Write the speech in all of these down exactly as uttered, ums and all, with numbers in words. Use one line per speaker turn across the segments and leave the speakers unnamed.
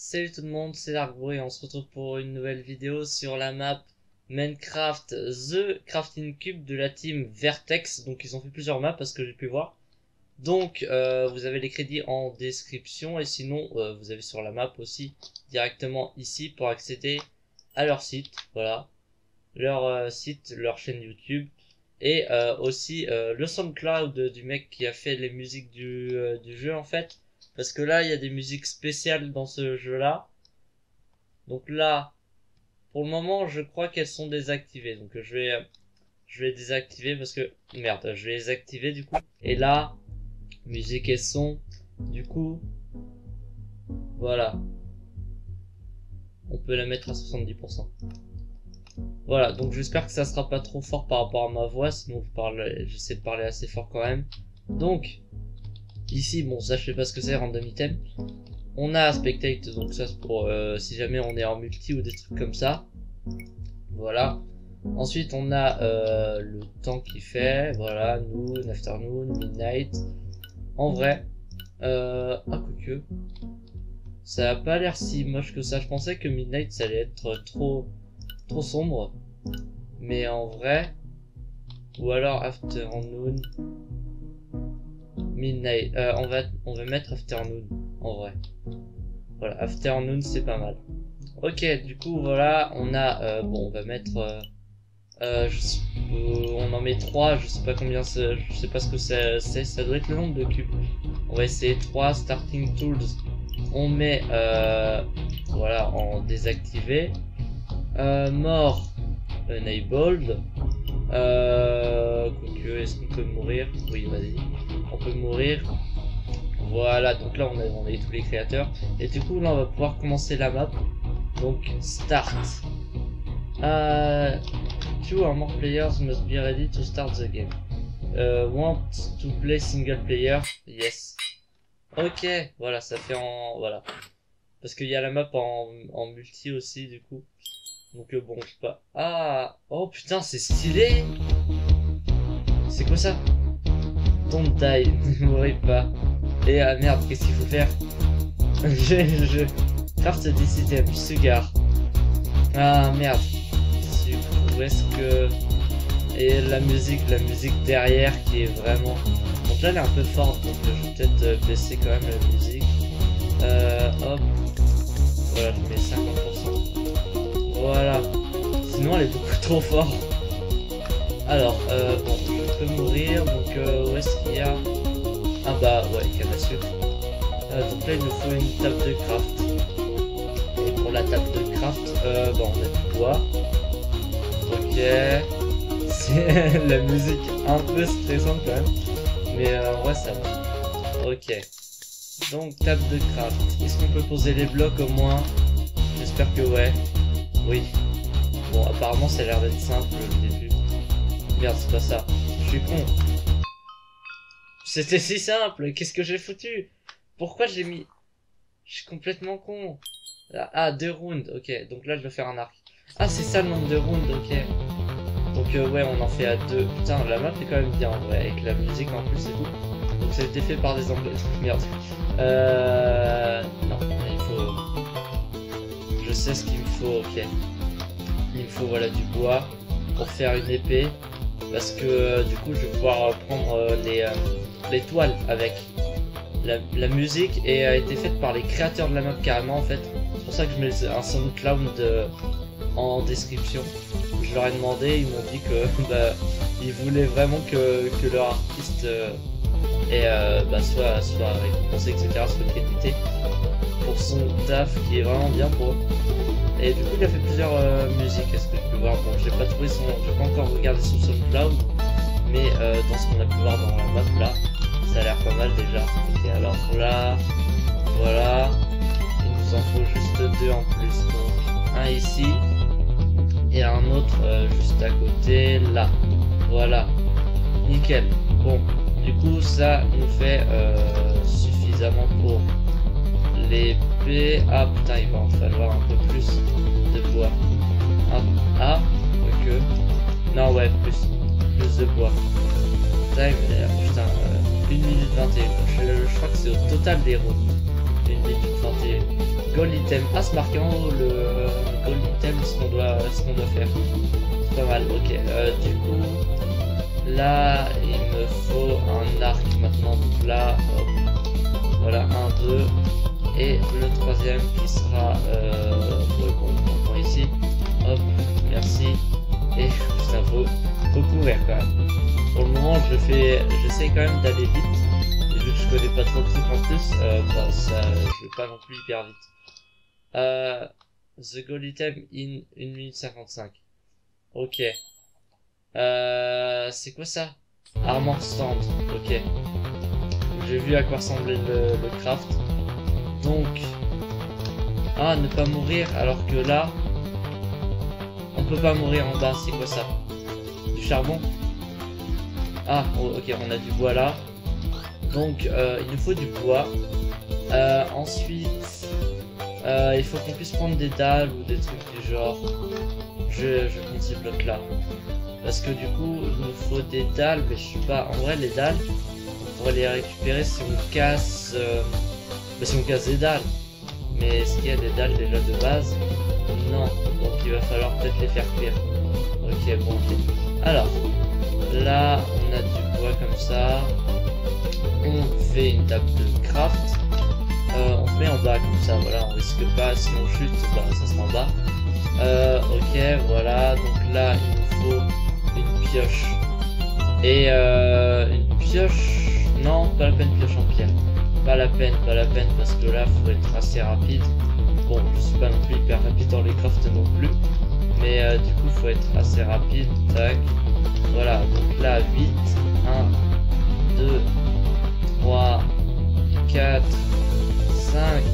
Salut tout le monde, c'est Larkbro et on se retrouve pour une nouvelle vidéo sur la map Minecraft The Crafting Cube de la team Vertex. Donc ils ont fait plusieurs maps parce que j'ai pu voir. Donc euh, vous avez les crédits en description et sinon euh, vous avez sur la map aussi directement ici pour accéder à leur site. Voilà, leur euh, site, leur chaîne YouTube et euh, aussi euh, le SoundCloud du mec qui a fait les musiques du, euh, du jeu en fait. Parce que là, il y a des musiques spéciales dans ce jeu-là. Donc là, pour le moment, je crois qu'elles sont désactivées. Donc je vais, je vais les désactiver parce que... Merde, je vais les activer du coup. Et là, musique et son, du coup... Voilà. On peut la mettre à soixante-dix pour cent. Voilà, donc j'espère que ça sera pas trop fort par rapport à ma voix. Sinon, je parle, j'essaie de parler assez fort quand même. Donc... Ici, bon, ça je sais pas ce que c'est, random item. On a spectate, donc ça c'est pour euh, si jamais on est en multi ou des trucs comme ça. Voilà. Ensuite, on a euh, le temps qu'il fait. Voilà, noon, afternoon, midnight. En vrai, euh, ah, quoique, ça a pas l'air si moche que ça. Je pensais que midnight ça allait être trop, trop sombre. Mais en vrai, ou alors afternoon. Midnight, euh, on va on va mettre afternoon en vrai. Voilà, afternoon c'est pas mal. Ok, du coup voilà, on a euh, bon, on va mettre euh, euh, je sais, euh, on en met trois, je sais pas combien c'est, je sais pas ce que c'est, ça doit être le nombre de cubes. On va essayer trois starting tools. On met euh, voilà en désactivé. Euh, mort enabled. Euh, est-ce qu'on peut mourir? Oui, vas-y. On peut mourir. Voilà, donc là on a, on a eu tous les créateurs. Et du coup là on va pouvoir commencer la map. Donc start. Uh, two or more players must be ready to start the game. Uh, want to play single player? Yes. Ok, voilà, ça fait en... Voilà. Parce qu'il y a la map en, en multi aussi du coup. Donc euh, bon, je sais pas. Ah, oh putain, c'est stylé. C'est quoi ça? Don't die, ne mourrez pas. Et ah merde, qu'est-ce qu'il faut faire? je, je... Craft this item, sugar. Ah merde. Où est-ce que... Et la musique, la musique derrière qui est vraiment... Donc là elle est un peu forte, donc je vais peut-être baisser quand même la musique. Euh, hop. Voilà, je mets cinquante pour cent. Voilà. Sinon elle est beaucoup trop forte. Alors, euh, bon, je peux mourir, donc euh, où est-ce qu'il y a... Ah bah, ouais, canne à sucre. Euh, donc là, il nous faut une table de craft. Et pour la table de craft, euh, bah, on a du bois. Ok. C'est la musique un peu stressante quand même. Mais euh, en vrai, ça va. Ok. Donc, table de craft. Est-ce qu'on peut poser les blocs au moins? J'espère que ouais. Oui. Bon, apparemment, ça a l'air d'être simple le début. Merde, c'est pas ça. Je suis con. C'était si simple. Qu'est-ce que j'ai foutu? Pourquoi j'ai mis... Je suis complètement con. Ah, deux rounds. Ok, donc là, je vais faire un arc. Ah, c'est ça le nombre de rounds. Ok. Donc, euh, ouais, on en fait à deux. Putain, la map est quand même bien, en vrai. Avec la musique en plus et tout. Donc, ça a été fait par des anglais. Merde. Euh... Non, il faut... Je sais ce qu'il me faut, ok. Il me faut, voilà, du bois pour faire une épée. Parce que euh, du coup je vais pouvoir euh, prendre euh, les, euh, les toiles avec. La, la musique et a été faite par les créateurs de la map carrément en fait. C'est pour ça que je mets un SoundCloud de, en description. Je leur ai demandé, ils m'ont dit que bah, ils voulaient vraiment que, que leur artiste euh, et, euh, bah, soit, soit récompensé, et cetera, soit crédité pour son taf qui est vraiment bien pour eux. Et du coup il a fait plusieurs euh, musiques, est-ce que je peux voir? Bon, j'ai pas trouvé son... j'ai pas encore regardé son SoundCloud, mais euh, dans ce qu'on a pu voir dans la map là, ça a l'air pas mal déjà. Ok, alors là, voilà, il nous en faut juste deux en plus, donc un ici, et un autre euh, juste à côté, là, voilà, nickel. Bon, du coup ça nous fait euh, suffisamment pour l'épée. Ah putain, il va en falloir un peu plus de bois. Ah, ah, ok. Non, ouais, plus, plus de bois. Time, euh, putain, euh, une minute vingt et un. Je, je crois que c'est au total des rounds. fait une bêtise, enfin t'es gold item. Ah, c'est marqué en haut le euh, gold item, ce qu'on doit, ce qu'on doit faire. C'est pas mal, ok. Euh, du coup, là, il me faut un arc maintenant. Donc là, hop. Voilà, un, deux. Et le troisième qui sera, euh, bon, on prend ici. Hop, merci. Et putain, faut, faut courir quand même. Pour le moment, je fais, j'essaie quand même d'aller vite. Et vu que je connais pas trop de trucs en plus, euh, bah, ça, je vais pas non plus hyper vite. Euh, the gold item in une minute cinquante-cinq. Ok. Euh, c'est quoi ça? Armor stand. Ok. J'ai vu à quoi ressemblait le, le craft. Donc, ah, ne pas mourir alors que là, on peut pas mourir en bas. C'est quoi ça? Du charbon? Ah, ok, on a du bois là. Donc, euh, il nous faut du bois. Euh, ensuite, euh, il faut qu'on puisse prendre des dalles ou des trucs du genre. Je, je compte ces blocs là. Parce que du coup, il nous faut des dalles, mais je sais pas. En vrai, les dalles, on pourrait les récupérer si on casse, euh, bah, si on casse des dalles. Mais est-ce qu'il y a des dalles déjà de base? Non. Donc, il va falloir peut-être les faire cuire. Ok, bon, ok. Alors, là, on a du bois comme ça. On fait une table de craft. Euh, on se met en bas comme ça, voilà, on risque pas, si on chute, bah, ça sera en bas. Euh, ok, voilà, donc là, il nous faut une pioche. Et euh, une pioche, non, pas la peine pioche en pierre. Pas la peine, pas la peine, parce que là, faut être assez rapide. Bon, je suis pas non plus hyper rapide dans les crafts non plus. Mais euh, du coup, faut être assez rapide, tac. Voilà, donc là, huit, un, deux, trois, quatre, cinq,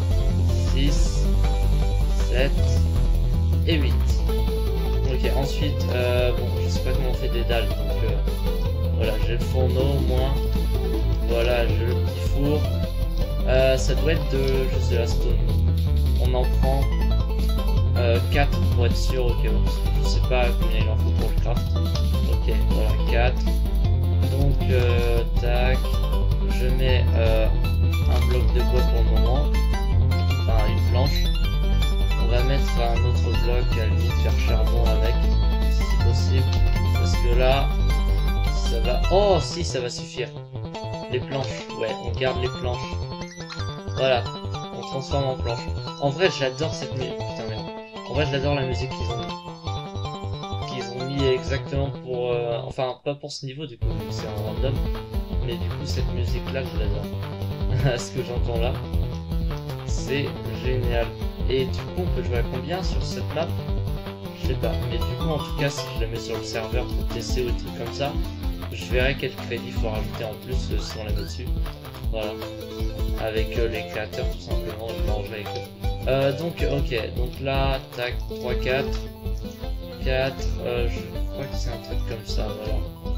six, sept et huit. Ok, ensuite, euh, bon, je sais pas comment on fait des dalles, donc euh, voilà, j'ai le fourneau au moins. Voilà, j'ai le petit four. Euh, ça doit être de, je sais, la stone. On en prend euh, quatre pour être sûr, ok, je sais pas combien il en faut pour le craft. Ok, voilà, quatre. Donc, euh, tac, je mets euh, un bloc de bois pour le moment, enfin une planche. On va mettre un autre bloc, à la limite faire charbon avec, si possible, parce que là, ça va... Oh si, ça va suffire. Les planches, ouais, on garde les planches. Voilà, on transforme en planche. En vrai, j'adore cette musique, putain merde. En vrai, j'adore la musique qu'ils ont mis. Qu'ils ont mis exactement pour... Euh... Enfin, pas pour ce niveau, du coup, c'est un random. Mais du coup, cette musique-là, je l'adore. Ce que j'entends là, c'est génial. Et du coup, on peut jouer à combien sur cette map? Je sais pas. Mais du coup, en tout cas, si je la mets sur le serveur pour tester ou des trucs comme ça, je verrai quel crédit faut rajouter en plus euh, si on la met dessus. Voilà. Avec euh, les créateurs, tout simplement, je m'arrangerai avec eux. Euh, donc, ok. Donc là, tac, trois, quatre. quatre. Euh, je crois que c'est un truc comme ça, voilà.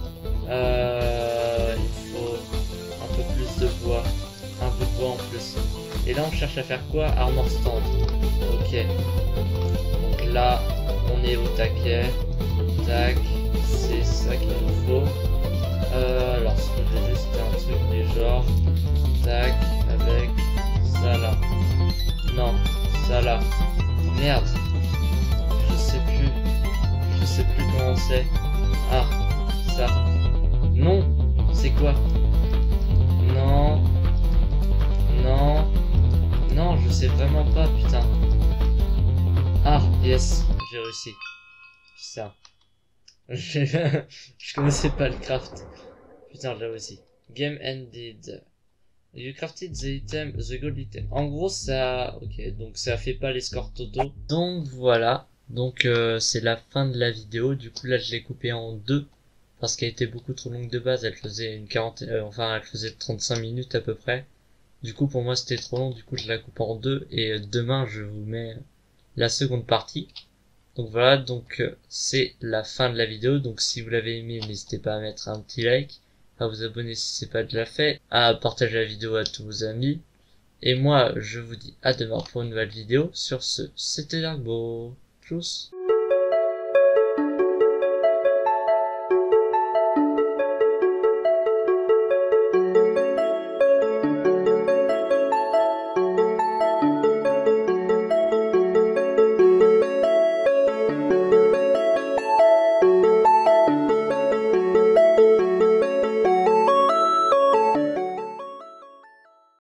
Euh, il faut un peu plus de bois. Un peu de bois en plus. Et là, on cherche à faire quoi? Armor stand. Ok. Donc là, on est au taquet. Tac. C'est ça qu'il nous faut. Euh, alors, ce que j'ai vu, c'était un truc du genre. Tac. Avec ça là. Non. Ça là. Merde. Je sais plus. Je sais plus comment c'est. Ah. Ça. Non. C'est quoi? Non. Non. Non, je sais vraiment pas, putain. Ah, yes, j'ai réussi. Putain. Je... je connaissais pas le craft. Putain, j'ai réussi. Game ended. You crafted the item, the gold item. En gros, ça... Ok, donc ça fait pas les scores totaux. Donc voilà. Donc euh, c'est la fin de la vidéo. Du coup, là, je l'ai coupée en deux. Parce qu'elle était beaucoup trop longue de base. Elle faisait une quarantaine... Euh, enfin, elle faisait trente-cinq minutes à peu près. Du coup, pour moi, c'était trop long. Du coup, je la coupe en deux. Et demain, je vous mets la seconde partie. Donc voilà, donc euh, c'est la fin de la vidéo. Donc si vous l'avez aimé, n'hésitez pas à mettre un petit like, à vous abonner si c'est pas déjà fait, à partager la vidéo à tous vos amis. Et moi, je vous dis à demain pour une nouvelle vidéo. Sur ce, c'était Darbo. Tchuss.